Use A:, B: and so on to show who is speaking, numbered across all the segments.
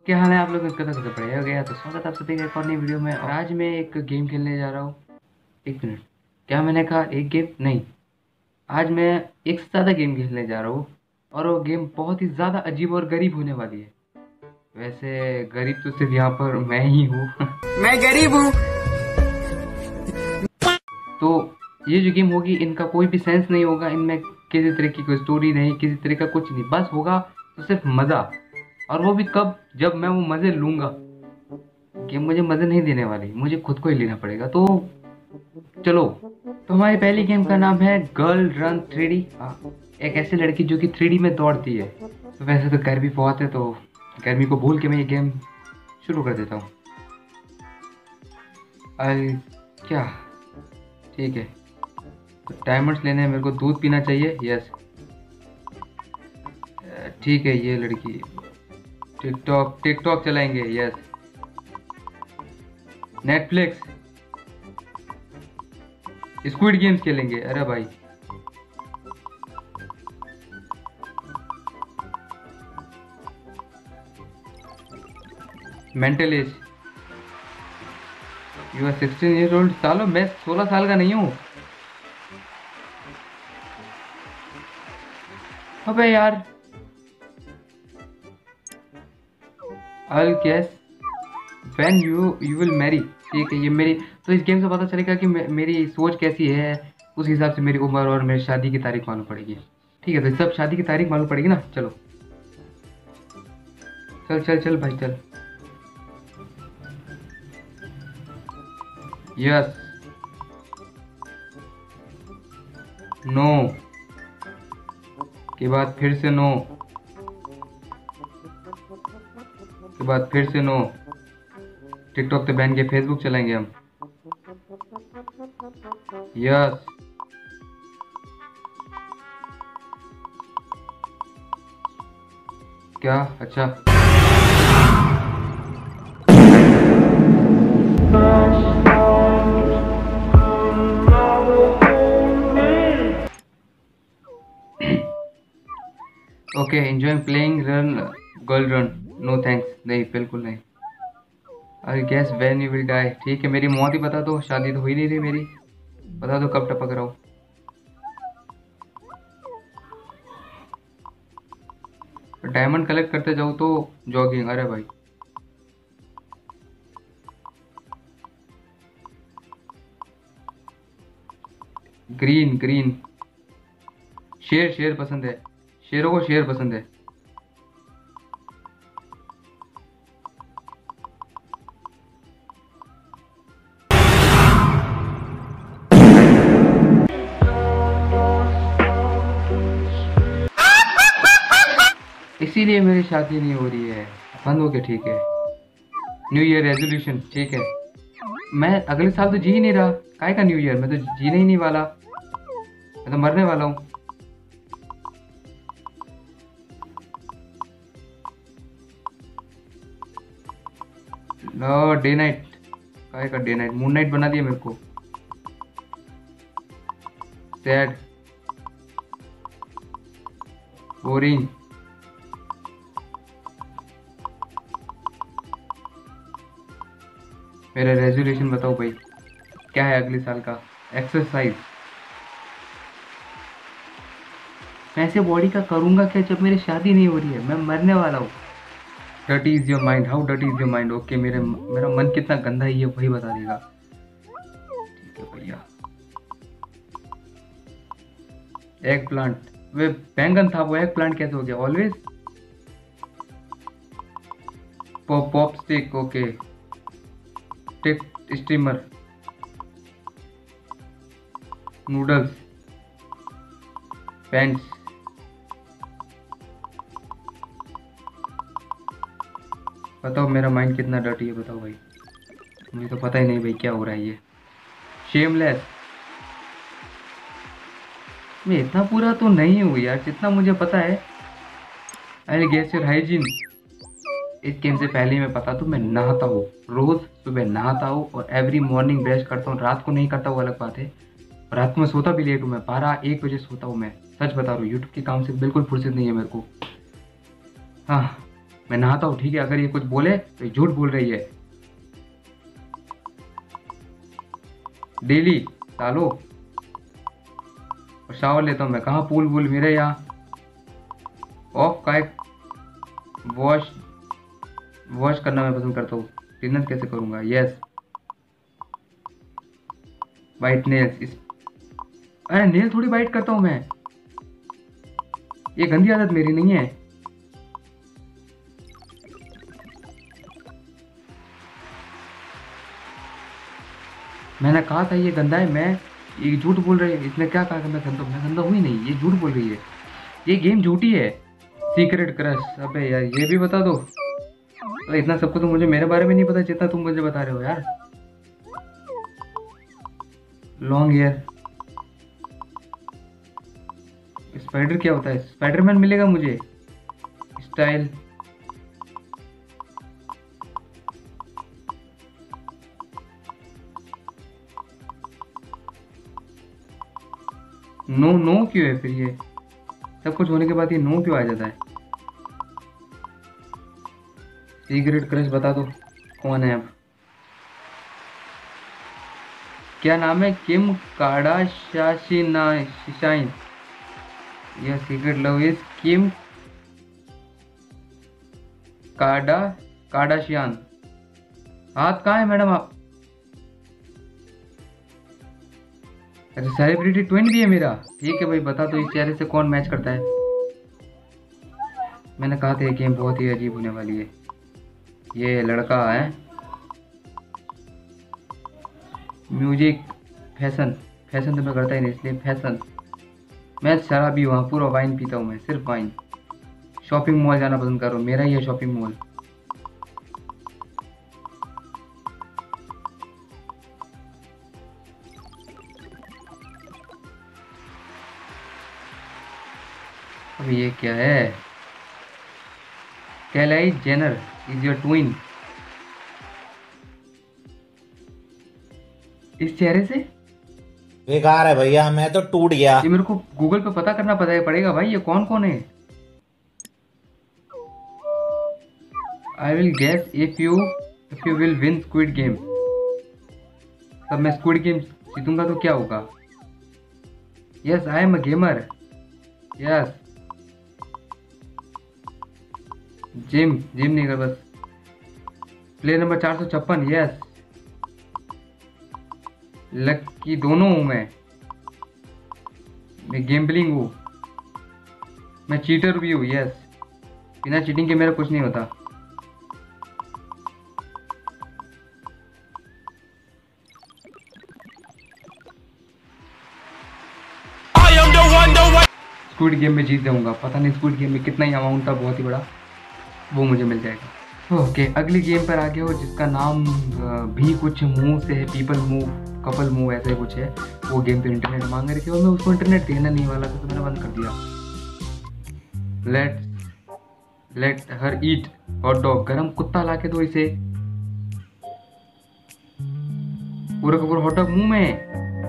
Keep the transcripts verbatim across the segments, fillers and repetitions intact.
A: क्या हाल है आप लोग? इसका तो सबसे बढ़िया हो गया। तो स्वागत है आप सभी का एक और नई वीडियो में। और आज मैं एक गेम खेलने जा रहा हूँ। एक मिनट, क्या मैंने कहा एक गेम? नहीं, आज मैं एक से ज़्यादा गेम खेलने जा रहा हूँ। और वो गेम बहुत ही ज़्यादा अजीब और गरीब होने वाली है। वैसे गरीब तो सिर्फ यहाँ पर मैं ही हूँ।
B: मैं गरीब हूँ।
A: तो ये जो गेम होगी इनका कोई भी सेंस नहीं होगा, इनमें किसी तरह की कोई स्टोरी नहीं, किसी तरह का कुछ नहीं, बस होगा तो सिर्फ मज़ा। और वो भी कब? जब मैं वो मज़े लूँगा। गेम मुझे मज़े नहीं देने वाली, मुझे खुद को ही लेना पड़ेगा। तो चलो। तो हमारी पहली गेम का नाम है गर्ल रन थ्री डी। एक ऐसी लड़की जो कि थ्री डी में दौड़ती है। तो वैसे तो गर्मी बहुत है, तो गर्मी को भूल के मैं ये गेम शुरू कर देता हूँ। अरे क्या, ठीक है। तो डायमंड्स लेने हैं मेरे को, दूध पीना चाहिए। यस, ठीक है। ये लड़की टिकटॉक टिकटॉक चलाएंगे। यस, नेटफ्लिक्स, स्क्विड गेम्स खेलेंगे। अरे भाई, mental age, you are sixteen year old. सालो मैं सोलह साल का नहीं हूँ। अबे यार, I guess when you you will marry. ठीक है, ये मेरी, तो इस गेम से पता चलेगा कि मे, मेरी सोच कैसी है। उस हिसाब से मेरी उम्र और मेरी शादी की तारीख मालूम पड़ेगी। ठीक है, तो सब शादी की तारीख मालूम पड़ेगी ना। चलो चल चल चल भाई चल। यस, नो के बाद फिर से नो, के बाद फिर से नो। टिकटॉक तो बैन के, फेसबुक चलाएंगे हम। यस, क्या? अच्छा, okay. Enjoy playing run girl run. No thanks, नहीं बिल्कुल नहीं। I guess when you will die. ठीक है, मेरी मौत ही बता दो। शादी तो हुई नहीं रही मेरी, बता दो कब टपक रहा हूँ। डायमंड कलेक्ट करते जाऊँ तो जॉगिंग। अरे भाई, ग्रीन ग्रीन, शेर शेर पसंद है, शेरों को शेर पसंद है। इसीलिए मेरी शादी नहीं हो रही है। बंद हो गया, ठीक है। न्यू ईयर रेजोल्यूशन, ठीक है। मैं अगले साल तो जी ही नहीं रहा, काहे का न्यू ईयर? मैं तो जीने ही नहीं वाला, मैं तो मरने वाला हूँ। नो, डे नाइट, काहे का डे नाइट? मून नाइट बना दिया मेरे को। Sad, boring. मेरा रेजोल्यूशन बताओ भाई, क्या है अगले साल का? एक्सरसाइज। मैं ऐसे बॉडी का करूंगा क्या जब मेरी शादी नहीं हो रही है? मैं मरने वाला हूँ। Dirty is your mind, how dirty is your mind? Okay, मेरे मेरा मन कितना गंदा है ये वही बता देगा। ठीक है भैया। एग प्लांट, वे बैंगन था, वो एग प्लांट कैसे हो गया? Always pop pop stick, okay. Tick steamer, noodles, pants. बताओ मेरा माइंड कितना डर्टी है, बताओ भाई। मुझे तो पता ही नहीं भाई क्या हो रहा है ये। शेमलेस। मैं इतना पूरा तो नहीं हूँ यार, जितना मुझे पता है। I guess your hygiene. इस गेम से पहले मैं पता तो मैं नहाता हूँ, रोज सुबह नहाता हूँ और एवरी मॉर्निंग ब्रश करता हूँ। रात को नहीं करता हूँ, अलग बात है। रात को मैं सोता भी लेट हूँ, मैं बारह एक बजे सोता हूँ। मैं सच बता रहा हूँ, यूट्यूब के काम से बिल्कुल फुर्सत नहीं है मेरे को। हाँ, मैं नहाता हूँ, ठीक है? अगर ये कुछ बोले तो ये झूठ बोल रही है। डेली सालो और शावर लेता हूँ मैं। कहाँ पूल वूल मेरे यहाँ? ऑफ का वॉश वॉश करना मैं पसंद करता हूँ। डिनर कैसे करूँगा? Yes white nails. इस अरे नेल थोड़ी वाइट करता हूँ मैं, ये गंदी आदत मेरी नहीं है। मैंने कहा था ये गंदा है, मैं ये झूठ बोल रही है। इसने क्या कहा कि मैं गंदा? मैं गंदा हुई नहीं, ये झूठ बोल रही है। ये गेम झूठी है। सीक्रेट क्रश, अबे यार ये भी बता दो। तो इतना सबको तो मुझे मेरे बारे में नहीं पता जितना तुम मुझे बता रहे हो यार। Long hair. स्पाइडर क्या होता है? स्पाइडरमैन मिलेगा मुझे। स्टाइल, नो नो क्यों है फिर? ये सब कुछ होने के बाद ये नो क्यों आ जाता है? सीक्रेट क्रश बता दो कौन है अब। क्या नाम है? किम कार्दाशियान। यह सीक्रेट लव इज किम कार्डा कार्दाशियान। हाथ कहाँ है मैडम आप? अच्छा सेलिब्रिटी ट्विन भी है मेरा। ठीक है भाई, बता दो इस चेहरे से कौन मैच करता है। मैंने कहा था ये गेम बहुत ही अजीब होने वाली है। ये लड़का है। Music, fashion. फैशन तो मैं करता ही नहीं इसलिए फैशन। मैं शराबी हूँ, पूरा वाइन पीता हूँ मैं, सिर्फ वाइन। शॉपिंग मॉल जाना पसंद कर रहा हूँ, मेरा ही है शॉपिंग मॉल। अब ये क्या है? Kylie Jenner is your twin. इस चेहरे से?
B: बेकार है भैया, मैं तो टूट गया।
A: ये मेरे को गूगल पे पता करना पता पड़ेगा भाई, ये कौन कौन है। I will guess if you if you will win squid game. तब मैं स्क्विड गेम जीतूंगा तो क्या होगा? Yes I am a gamer. Yes gym gym नहीं कर, बस प्ले नंबर चार सौ छप्पन। यस लकी दोनों हूं मैं मैं गेम्बलिंग हूँ, मैं चीटर भी हूँ। यस बिना चीटिंग के मेरा कुछ नहीं होता। स्क्विड गेम में जीत जाऊंगा, पता नहीं स्क्विड गेम में कितना ही अमाउंट था, बहुत ही बड़ा, वो मुझे मिल जाएगा। ओके अगली गेम पर आ गया हो जिसका नाम भी कुछ मुंह से है, पीपल मूव, कपल मूव, ऐसा ही कुछ है। वो गेम तो इंटरनेट मांग रही थी और मैं उसको इंटरनेट देना नहीं वाला था तो मैंने बंद कर दिया। Let let her eat hot dog. गरम कुत्ता ला के दो इसे। पूरा का पूरा हॉट डॉग मुंह में।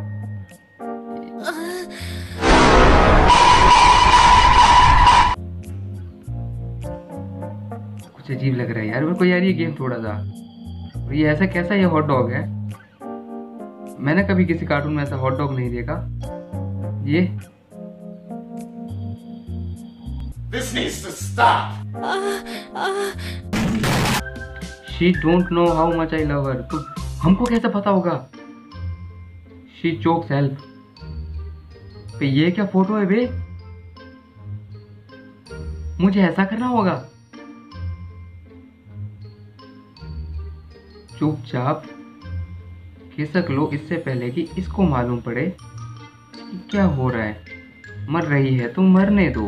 A: कुछ अजीब लग रहा है यार मेरे को यार ये गेम थोड़ा सा। ये ऐसा कैसा ये हॉट डॉग है? मैंने कभी किसी कार्टून में ऐसा हॉट डॉग नहीं देखा। ये This needs to stop. She don't know how much I love her. तो हमको कैसे पता होगा? She chokes help. पे ये क्या फोटो है बे? मुझे ऐसा करना होगा? चुपचाप खिसक लो इससे पहले कि इसको मालूम पड़े कि क्या हो रहा है। मर रही है तो मरने दो।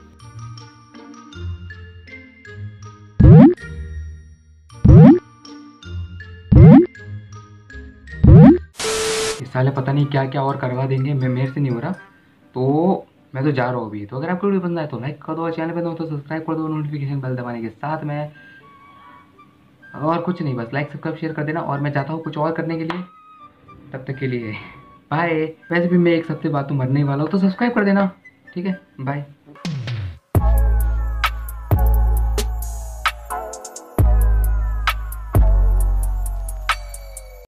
A: इस साले पता नहीं क्या क्या और करवा देंगे, मैं मेरे से नहीं हो रहा तो मैं तो जा रहा हूँ अभी। तो अगर आपको वीडियो पसंद आए तो लाइक कर दो, चैनल पे दो तो सब्सक्राइब कर दो, नोटिफिकेशन बेल दबाने के साथ में। और कुछ नहीं, बस लाइक सब्सक्राइब शेयर कर देना। और मैं चाहता हूँ कुछ और करने के लिए, तब तक के लिए बाय। वैसे भी मैं एक हफ्ते बाद तो मरने ही वाला हूँ तो सब्सक्राइब कर देना, ठीक है? बाय।